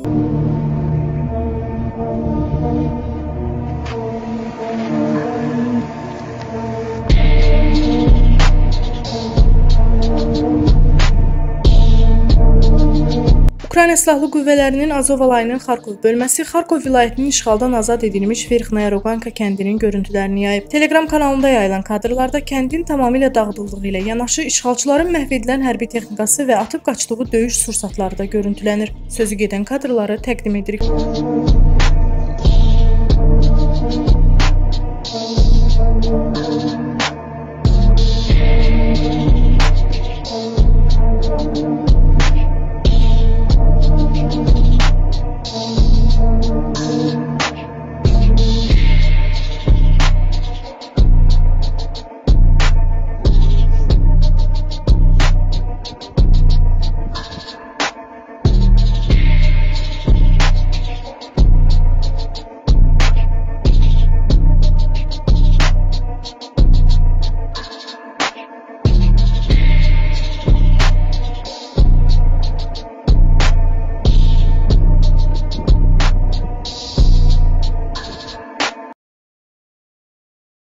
Ukrayna Silahlı Qüvvələrinin Azov alayının Xarkov bölməsi Xarkov vilayətinin işğaldan azad edilmiş Verxnaya Roqanka kəndinin görüntülərini yayıb. Telegram kanalında yayılan kadrlarda kəndin tamamilə dağıdıldığı ilə yanaşı işğalçıların məhv edilən hərbi texnikası və atıb qaçdığı döyüş sursatları da görüntülənir. Sözü gedən kadrları təqdim edirik.